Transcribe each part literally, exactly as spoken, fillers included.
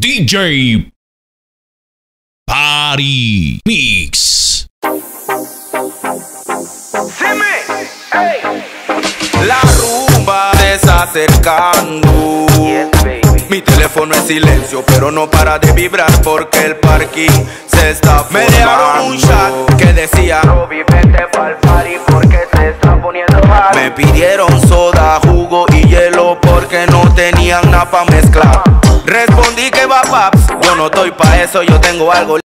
D J Party Mix. Hey. La rumba desacercando. Yes, mi teléfono es silencio, pero no para de vibrar porque el parking se está formando. Me dejaron un chat que decía: Robbie, vete pa'l party porque se está poniendo mal. Me pidieron soda, jugo y hielo porque no tenían nada pa' mezclar. Respondí que va paps, yo no estoy pa' eso, yo tengo algo.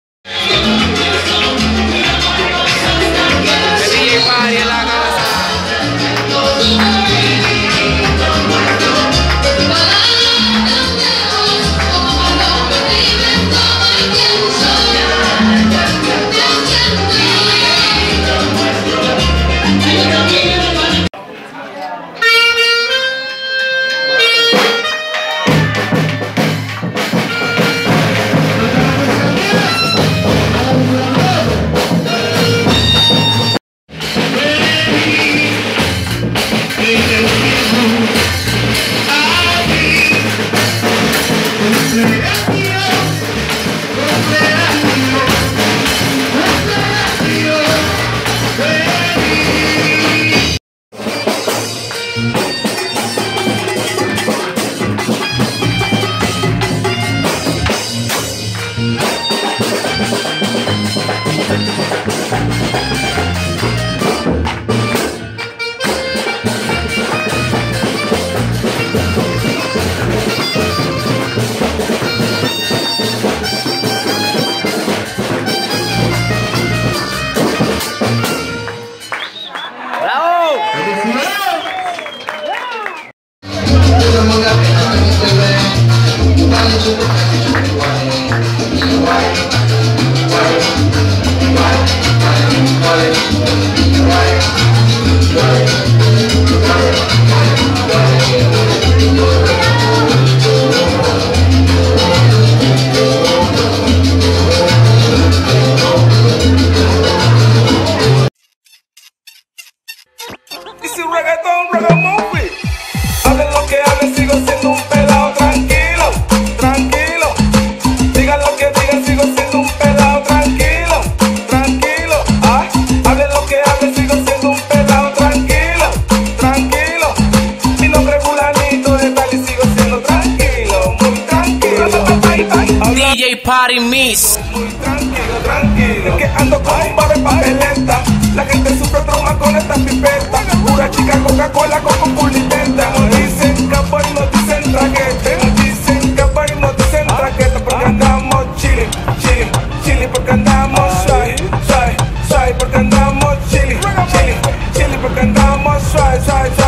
D J Party Mix. Muy tranquilo, tranquilo, que ando con un par de papeleta. La gente sufre trauma con esta pipeta. Pura chica Coca-Cola con pulitenta. Nos dicen capa y nos dicen traquete. Nos dicen capa y nos dicen traquete. Porque andamos chilling, chilling, chilling. Porque andamos suave, suave, suave. Porque andamos chilling, chilling, chilling. Porque andamos suave, suave,